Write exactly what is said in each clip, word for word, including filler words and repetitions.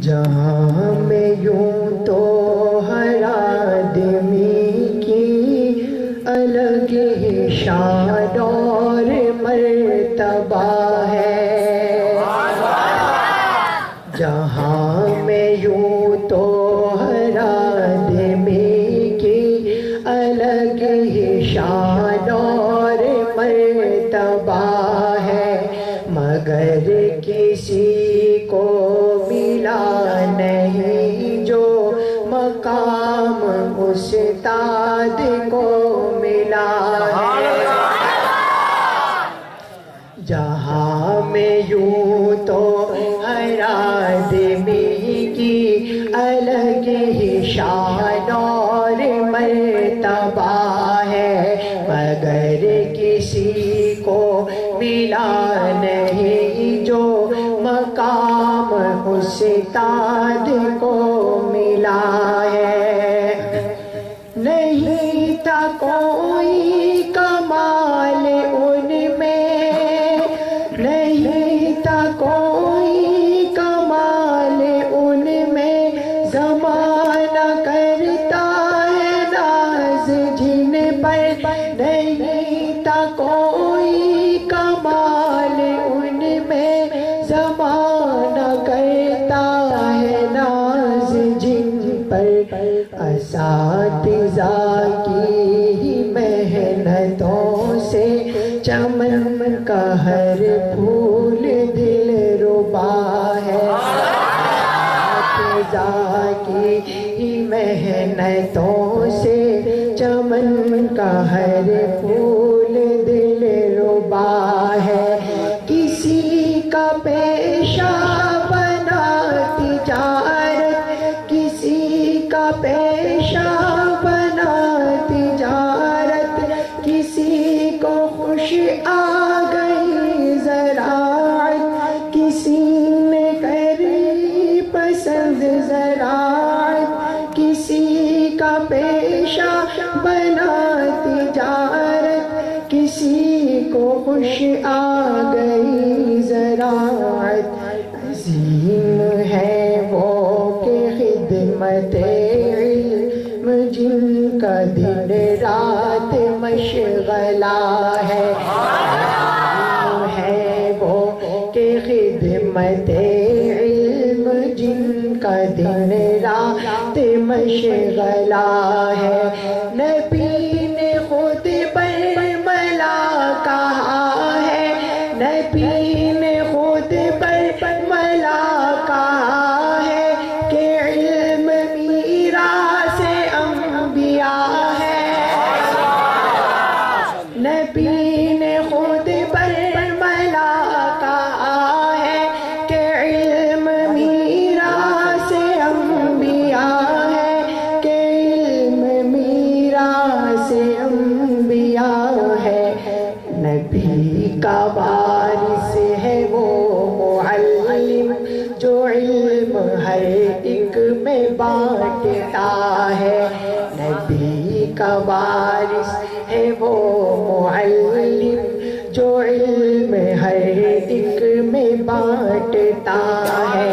جہاں میں یوں تو ہر آدمی کی الگ ہی شان اور مرتبہ ہے، جہاں میں یوں تو ہر آدمی کی الگ ہی شان اور مرتبہ ہے، مگر کسی کو ملا نہیں جو مقام استاد کو ملا ہے، جہاں میں یوں تو ہر آدمی کی الگ ہی شان اور مرتبہ ہے، مگر کسی کو ملا نہیں جو مقام استاد کو ملا ہے، نہیں تھا کوئی کمال ان میں، نہیں تھا کوئی کمال ان میں، زمانہ کرتا ہے ناز جن پر، نہیں تھا کوئی کمال ان میں، زمانہ کرتا ہے ناز جن پر، اساتذہ کی محنتوں سے چمن کا ہر پھول دل ربا ہے، اساتذہ کی محنتوں سے چمن کا ہر پھول دل ربا ہے، کسی کا پیشہ بنا تجارت، کسی کا پیشہ بنا تجارت، کسی کو خوش آ گئی زراعت، کسی نے کری پسند زراعت، کسی کا پیشہ بنا تجارت، کسی کو خوش آ گئی زراعت، عظیم ہے وہ کہ خدمت علم جن کا دن رات مشغلہ ہے، عظیم ہے وہ کہ خدمت علم جن کا دن رات مشغلہ ہے، نبی نے خود برملا کہا ہے، نبی نے خود برملا کہا ہے کہ علم میراث انبیاء ہے، نبی نے خود برملا کہا ہے کہ علم میراث انبیاء ہے، کہ علم میراث انبیاء ہے، نبی کا وارث ہے وہ معلم جو علم ہر ایک میں بانٹتا ہے، نبی کا وارث ہے وہ معلم جو علم ہر ایک میں بانٹتا ہے،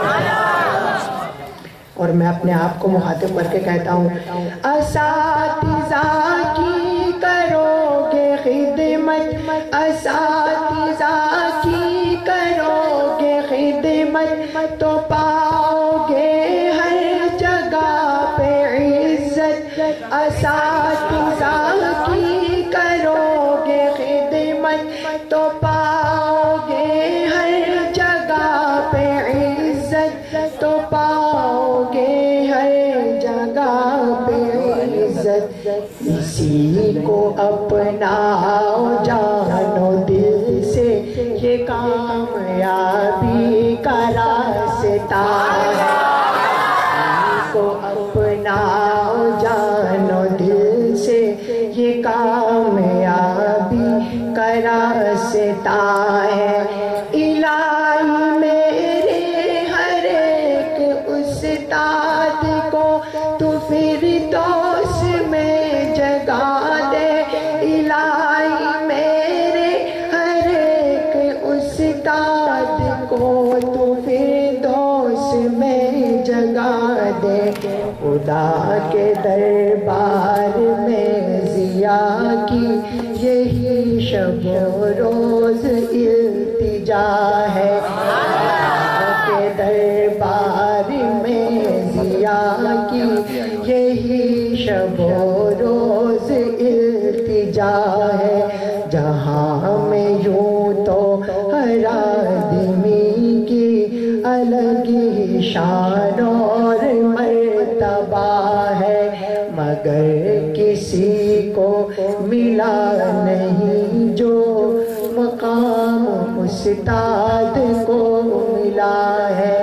اور میں اپنے آپ کو مخاطب کر کے کہتا ہوں، اساتذہ کی کرو گے خدمت، اساتذہ کی کرو گے خدمت، تو پاؤ گے ہر جگہ پہ عزت، اساتذہ کی کرو گے خدمت، تو پاؤ گے ہر جگہ پہ عزت، تو پاؤ گے ہر جگہ پہ عزت، اسی کو اپناؤ جانو دل سے، یہ کامیابی کا راستہ ہے، اسی کو اپناؤ جانو دل سے، یہ کامیابی کا راستہ ہے، الہی میرے ہر ایک استاد کو تو فردوس میں جگہ دے، الہی میرے ہر ایک استاد کو تو فردوس میں لگا دے خدا کے دربار میں ضیا کی یہی شب و روز التجا ہے خدا کے دربار میں ضیا کی یہی شب و روز التجا ہے جہاں میں یوں تو ہر آدمی کی الگ ہی شان اور مرتبہ ہے مگر کسی کو ملا نہیں جو مقام استاد کو ملا ہے